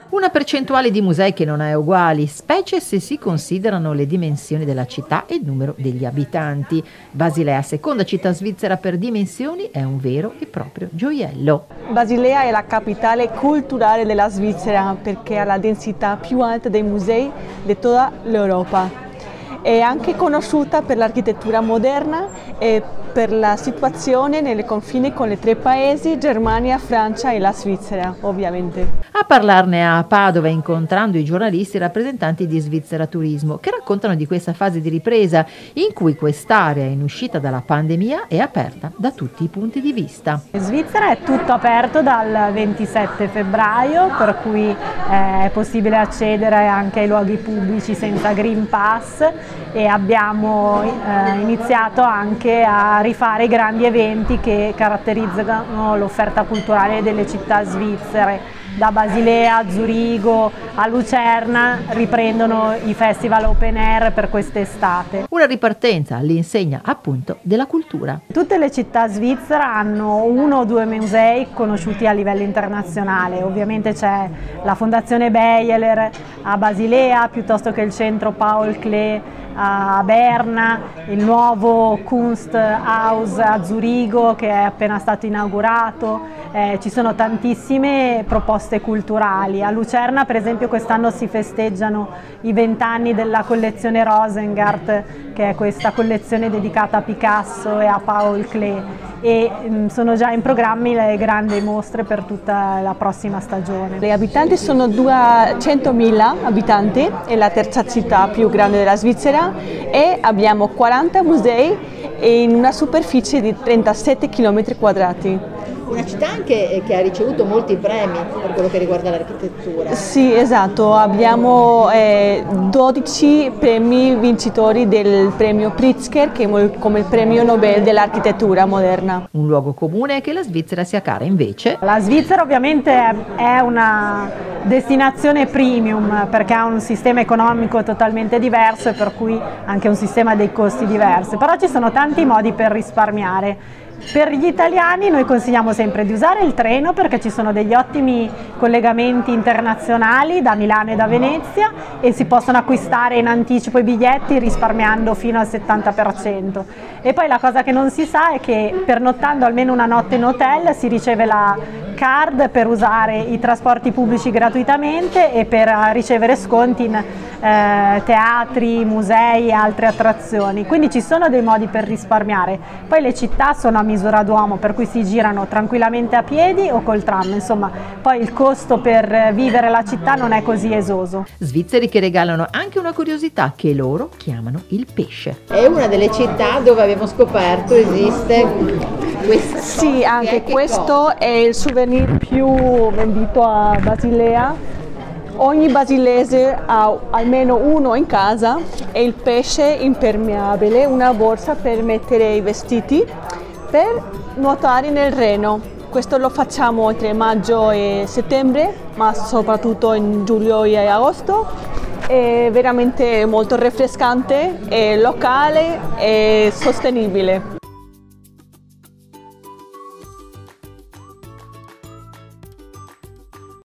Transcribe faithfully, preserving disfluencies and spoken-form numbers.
Una percentuale di musei che non ha uguali, specie se si considerano le dimensioni della città e il numero degli abitanti. Basilea, seconda città svizzera per dimensioni, è un vero e proprio gioiello. Basilea è la capitale culturale della Svizzera perché ha la densità più alta dei musei di tutta l'Europa. È anche conosciuta per l'architettura moderna e per la situazione nelle confini con i tre paesi, Germania, Francia e la Svizzera, ovviamente. A parlarne a Padova, incontrando i giornalisti e rappresentanti di Svizzera Turismo, che raccontano di questa fase di ripresa in cui quest'area in uscita dalla pandemia è aperta da tutti i punti di vista. In Svizzera è tutto aperto dal ventisette febbraio, per cui eh, è possibile accedere anche ai luoghi pubblici senza Green Pass, e abbiamo eh, iniziato anche a rifare i grandi eventi che caratterizzano l'offerta culturale delle città svizzere. Da Basilea a Zurigo a Lucerna riprendono i festival open air per quest'estate. Una ripartenza all'insegna appunto della cultura. Tutte le città svizzere hanno uno o due musei conosciuti a livello internazionale. Ovviamente c'è la Fondazione Beyeler a Basilea, piuttosto che il centro Paul Klee a Berna, il nuovo Kunsthaus a Zurigo che è appena stato inaugurato. Eh, ci sono tantissime proposte culturali. A Lucerna per esempio quest'anno si festeggiano i vent'anni della collezione Rosengart, che è questa collezione dedicata a Picasso e a Paul Klee, e mh, sono già in programma le grandi mostre per tutta la prossima stagione. Gli abitanti sono duecentomila abitanti, è la terza città più grande della Svizzera e abbiamo quaranta musei in una superficie di trentasette chilometri quadrati. Una città anche che ha ricevuto molti premi per quello che riguarda l'architettura. Sì, esatto, abbiamo eh, dodici premi vincitori del premio Pritzker, che è come il premio Nobel dell'architettura moderna. Un luogo comune è che la Svizzera sia cara, invece. La Svizzera ovviamente è una destinazione premium perché ha un sistema economico totalmente diverso e per cui anche un sistema dei costi diversi, però ci sono tanti modi per risparmiare. Per gli italiani noi consigliamo sempre di usare il treno perché ci sono degli ottimi collegamenti internazionali da Milano e da Venezia e si possono acquistare in anticipo i biglietti risparmiando fino al settanta per cento. E poi la cosa che non si sa è che pernottando almeno una notte in hotel si riceve la card per usare i trasporti pubblici gratuitamente e per ricevere sconti in eh, teatri, musei e altre attrazioni. Quindi ci sono dei modi per risparmiare. Poi le città sono a misura d'uomo, per cui si girano tranquillamente a piedi o col tram, insomma poi il costo per vivere la città non è così esoso. Svizzeri che regalano anche una curiosità che loro chiamano il pesce. È una delle città dove abbiamo scoperto esiste questa. Sì, anche questo è il souvenir più venduto a Basilea. Ogni basilese ha almeno uno in casa, è il pesce impermeabile, una borsa per mettere i vestiti per nuotare nel Reno. Questo lo facciamo tra maggio e settembre, ma soprattutto in luglio e agosto. È veramente molto rinfrescante, è locale e sostenibile.